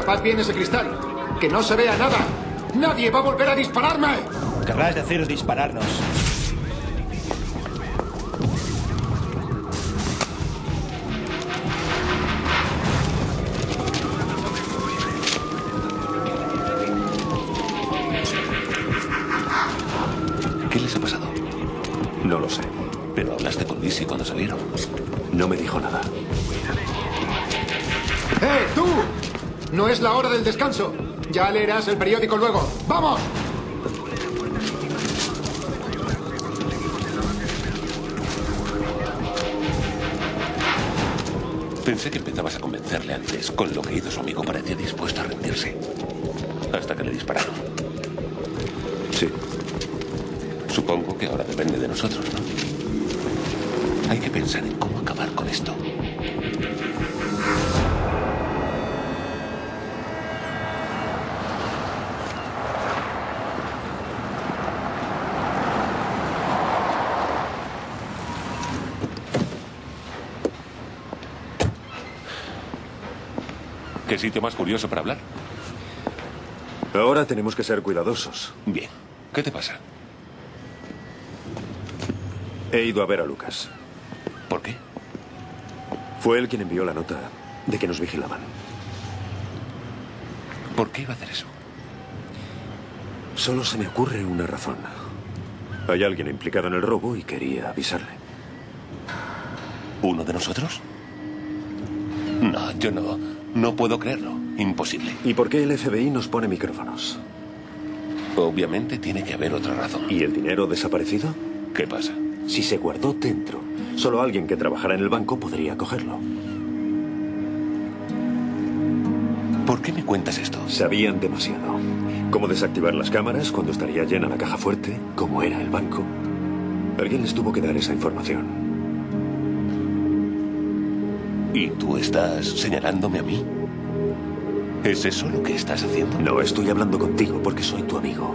Tapad bien ese cristal. ¡Que no se vea nada! ¡Nadie va a volver a dispararme! Querrás decir dispararnos. ¿Qué les ha pasado? No lo sé. ¿Pero hablaste con Lizzie cuando salieron? No me dijo nada. tú! No es la hora del descanso. Ya leerás el periódico luego. ¡Vamos! Pensé que empezabas a convencerle antes. Con lo que hizo su amigo parecía dispuesto a rendirse. Hasta que le dispararon. Sí. Supongo que ahora depende de nosotros, ¿no? Hay que pensar en cómo acabar con esto. ¿Qué sitio más curioso para hablar? Ahora tenemos que ser cuidadosos. Bien. ¿Qué te pasa? He ido a ver a Lucas. ¿Por qué? Fue él quien envió la nota de que nos vigilaban. ¿Por qué iba a hacer eso? Solo se me ocurre una razón. Hay alguien implicado en el robo y quería avisarle. ¿Uno de nosotros? No, yo no puedo creerlo. Imposible. ¿Y por qué el FBI nos pone micrófonos? Obviamente tiene que haber otra razón. ¿Y el dinero desaparecido? ¿Qué pasa? Si se guardó dentro, solo alguien que trabajara en el banco podría cogerlo. ¿Por qué me cuentas esto? Sabían demasiado. Cómo desactivar las cámaras, cuando estaría llena la caja fuerte, cómo era el banco. Alguien les tuvo que dar esa información. ¿Y tú estás señalándome a mí? ¿Es eso lo que estás haciendo? No, estoy hablando contigo porque soy tu amigo.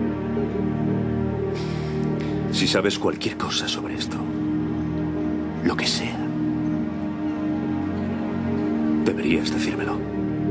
Si sabes cualquier cosa sobre esto, lo que sea, deberías decírmelo.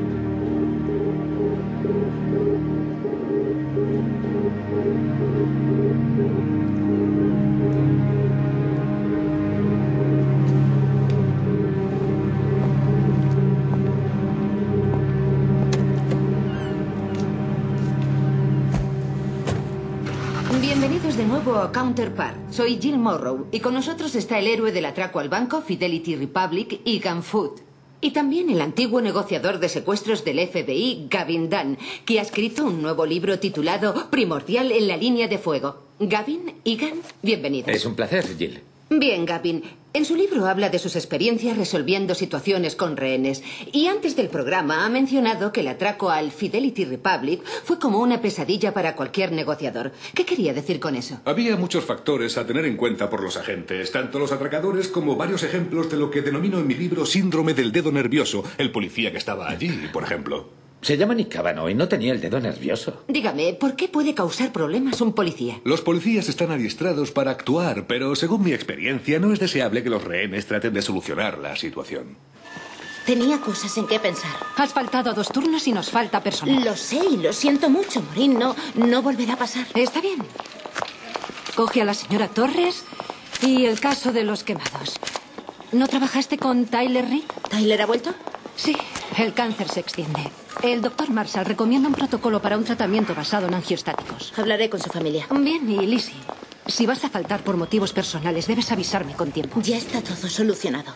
Bienvenidos de nuevo a Counterpart. Soy Jill Morrow y con nosotros está el héroe del atraco al banco Fidelity Republic, Egan Foot. Y también el antiguo negociador de secuestros del FBI, Gavin Dunn, que ha escrito un nuevo libro titulado Primordial en la línea de fuego. Gavin, Egan, bienvenidos. Es un placer, Jill. Bien, Gavin. En su libro habla de sus experiencias resolviendo situaciones con rehenes. Y antes del programa ha mencionado que el atraco al Fidelity Republic fue como una pesadilla para cualquier negociador. ¿Qué quería decir con eso? Había muchos factores a tener en cuenta por los agentes, tanto los atracadores como varios ejemplos de lo que denomino en mi libro síndrome del dedo nervioso. El policía que estaba allí, por ejemplo. Se llama Nick Cavanaugh y no tenía el dedo nervioso. Dígame, ¿por qué puede causar problemas un policía? Los policías están adiestrados para actuar, pero según mi experiencia no es deseable que los rehenes traten de solucionar la situación. Tenía cosas en qué pensar. Has faltado 2 turnos y nos falta personal. Lo sé y lo siento mucho, Maureen. No volverá a pasar. Está bien. Coge a la señora Torres y el caso de los quemados. ¿No trabajaste con Tyler Reed? ¿Tyler ha vuelto? Sí, el cáncer se extiende. El doctor Marshall recomienda un protocolo para un tratamiento basado en angiostáticos. Hablaré con su familia. Bien, y Lizzie, si vas a faltar por motivos personales, debes avisarme con tiempo. Ya está todo solucionado.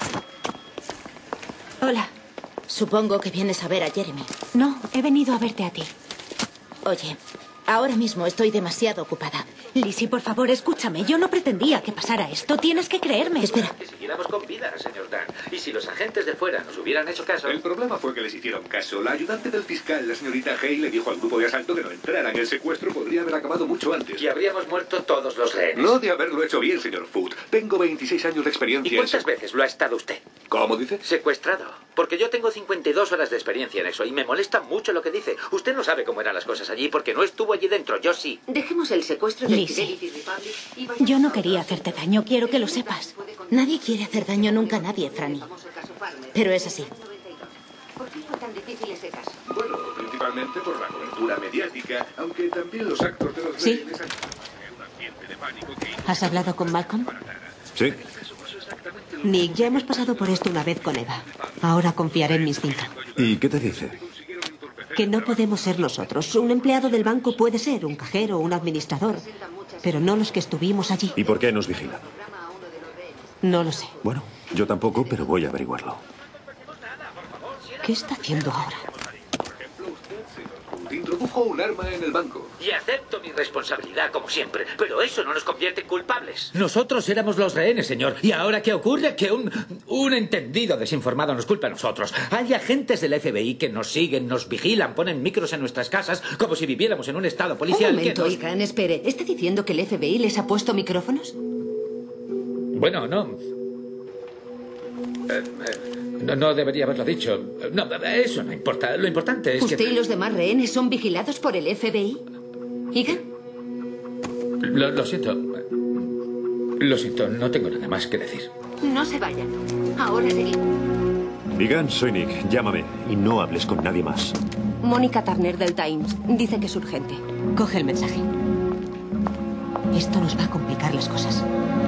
Hola. Supongo que vienes a ver a Jeremy. No, he venido a verte a ti. Oye, ahora mismo estoy demasiado ocupada. Lizzie, por favor, escúchame. Yo no pretendía que pasara esto. Tienes que creerme. Espera. Que siguiéramos con vida, señor Dunn. Y si los agentes de fuera nos hubieran hecho caso... El problema fue que les hicieron caso. La ayudante del fiscal, la señorita Hay, le dijo al grupo de asalto que no entraran. El secuestro podría haber acabado mucho antes. Y habríamos muerto todos los rehenes. No de haberlo hecho bien, señor Foot. Tengo 26 años de experiencia. ¿Y cuántas veces lo ha estado usted? ¿Cómo dice? Secuestrado. Porque yo tengo 52 horas de experiencia en eso y me molesta mucho lo que dice. Usted no sabe cómo eran las cosas allí porque no estuvo allí dentro. Yo sí. Dejemos el secuestro de Lizzie, Fidelity Republic y yo no quería hacerte daño. Quiero que lo sepas. Nadie quiere hacer daño nunca a nadie, Franny. Pero es así. ¿Por qué fue tan difícil ese caso? especialmente por la cobertura mediática, aunque también los actos de los ¿Sí? rehenes han creado un ambiente de pánico que... ¿Has hablado con Malcolm? Sí. Nick, ya hemos pasado por esto una vez con Eva. Ahora confiaré en mi instinto. ¿Y qué te dice? Que no podemos ser nosotros. Un empleado del banco puede ser, un cajero, un administrador, pero no los que estuvimos allí. ¿Y por qué nos vigilan? No lo sé. Bueno, yo tampoco, pero voy a averiguarlo. ¿Qué está haciendo ahora? Introdujo un arma en el banco. Y acepto mi responsabilidad, como siempre. Pero eso no nos convierte en culpables. Nosotros éramos los rehenes, señor. ¿Y ahora qué ocurre? Que un entendido desinformado nos culpa a nosotros. Hay agentes del FBI que nos siguen, nos vigilan, ponen micros en nuestras casas, como si viviéramos en un estado policial. Un momento, Igan, espere. ¿Está diciendo que el FBI les ha puesto micrófonos? Bueno, no. No debería haberlo dicho. No, eso no importa. Lo importante es ¿Usted que... y los demás rehenes son vigilados por el FBI? ¿Igan? Lo siento. Lo siento, no tengo nada más que decir. No se vayan. Ahora seguimos. Vigan, soy Nick. Llámame y no hables con nadie más. Mónica Turner del Times. Dice que es urgente. Coge el mensaje. Esto nos va a complicar las cosas.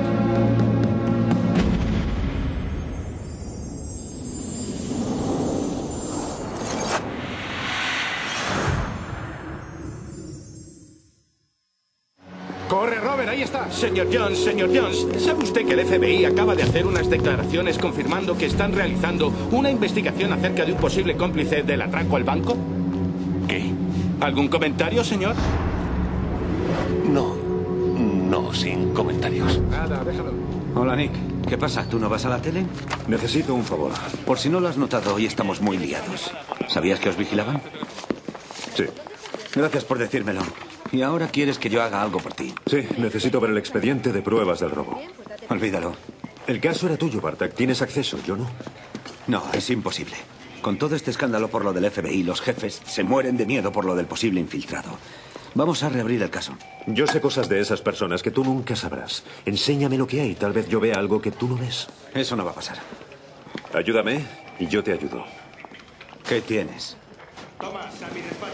¡Corre, Robert! ¡Ahí está! Señor Jones, ¿sabe usted que el FBI acaba de hacer unas declaraciones confirmando que están realizando una investigación acerca de un posible cómplice del atraco al banco? ¿Qué? ¿Algún comentario, señor? No, sin comentarios. Nada, déjalo. Hola, Nick. ¿Qué pasa? ¿Tú no vas a la tele? Necesito un favor. Por si no lo has notado, hoy estamos muy liados. ¿Sabías que os vigilaban? Sí. Gracias por decírmelo. ¿Y ahora quieres que yo haga algo por ti? Sí, necesito ver el expediente de pruebas del robo. Olvídalo. El caso era tuyo, Bartak. Tienes acceso, yo no. No, es imposible. Con todo este escándalo por lo del FBI, los jefes se mueren de miedo por lo del posible infiltrado. Vamos a reabrir el caso. Yo sé cosas de esas personas que tú nunca sabrás. Enséñame lo que hay. Tal vez yo vea algo que tú no ves. Eso no va a pasar. Ayúdame y yo te ayudo. ¿Qué tienes? Toma, a mi despacho.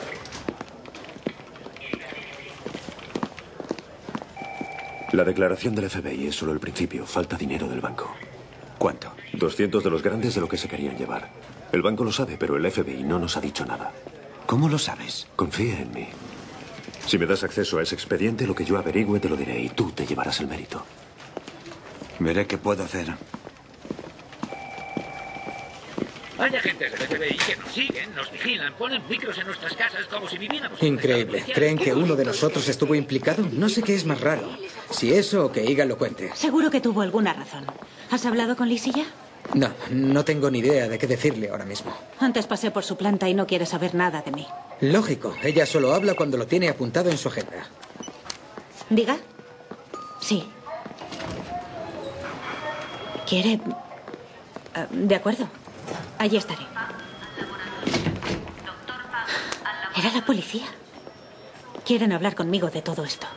La declaración del FBI es solo el principio. Falta dinero del banco. ¿Cuánto? 200 de los grandes de lo que se querían llevar. El banco lo sabe, pero el FBI no nos ha dicho nada. ¿Cómo lo sabes? Confía en mí. Si me das acceso a ese expediente, lo que yo averigüe te lo diré y tú te llevarás el mérito. Veré qué puedo hacer. Hay agentes del FBI que nos siguen, nos vigilan, ponen micros en nuestras casas como si viviéramos... Increíble. ¿Creen que uno de nosotros estuvo implicado? No sé qué es más raro. Si eso o que Igan lo cuente. Seguro que tuvo alguna razón. ¿Has hablado con Liz y ya? No tengo ni idea de qué decirle ahora mismo. Antes pasé por su planta y no quiere saber nada de mí. Lógico. Ella solo habla cuando lo tiene apuntado en su agenda. ¿Diga? Sí. ¿Quiere...? De acuerdo. Allí estaré. Era la policía. Quieren hablar conmigo de todo esto.